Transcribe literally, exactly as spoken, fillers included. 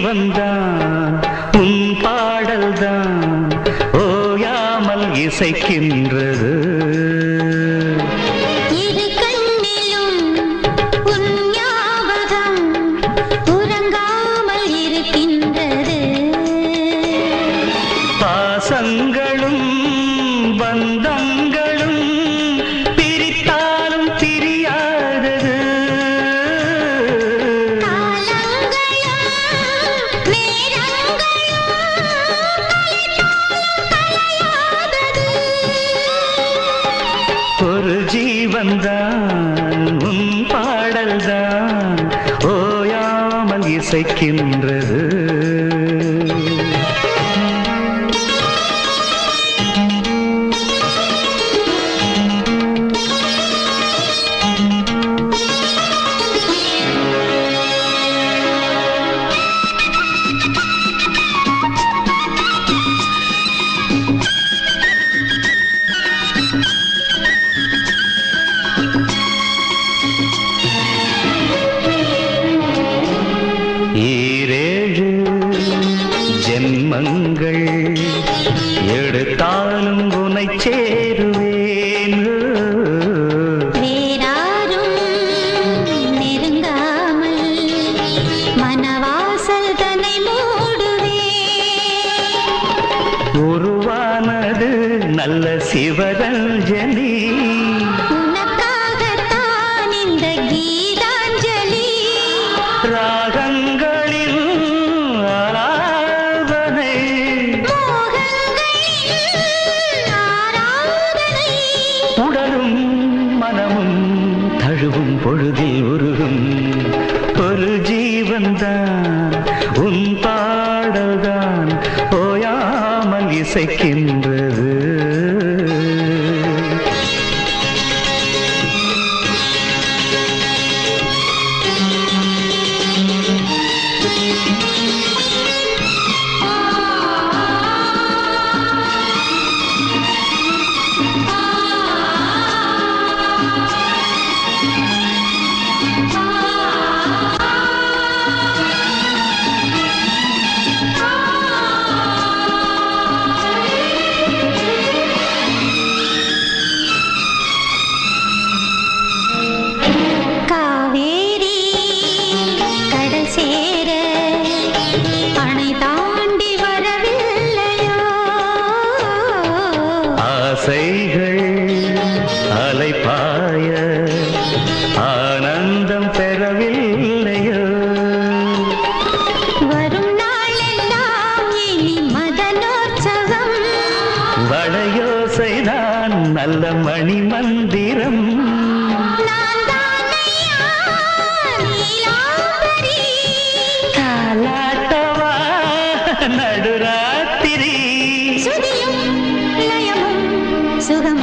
ஜீவன்தான் உன் பாடல்தான் ஓயாமல் இசைக்கின்றது. இரு கண்ணிலும் உன் ஞாபகம் உறங்காமல் இருக்கின்றது. பாசங்களும் பந்தங்களும் பிரித்தாலும் பிரியாதது. ஒரு ஜீவன்தான் உன் பாடல்தான் ஓயாமல் இசைக்கின்றது. ஈரேழு ஜென்மங்கள் எடுத்தாலும் உனை சேருவேன். வேறாரும் நெருங்காமல் மனவாசல் தன்னை மூடுவேன். உருவானது நல்ல சிவரஞ்சனி, உனக்காகத்தான் இந்த கீதாஞ்சலி. ராகங்களில் ஆராதனை, மோகங்களில் ஆராதனை. உடலும் மனமும் தழுவும் பொழுதில் உருகும். ஒரு ஜீவன்தான் உன் பாடல்தான் ஓயாமல் இசைக்கின்றது. காவேரி கடல் சேர அணை தாண்டி வரவில்லையோ? ஆசைகள் அலைபாய ஆனந்தம் பெறவில்லையோ? வரும் நாளெல்லாம் இனி மதனோற்சவம். வளையோசைதான் நல்ல மணி மந்திரம். நான் தானையா நீலாம்பரி, தாலாட்டவா நடுராத்திரி, சுதியும் லயமும் சுகம்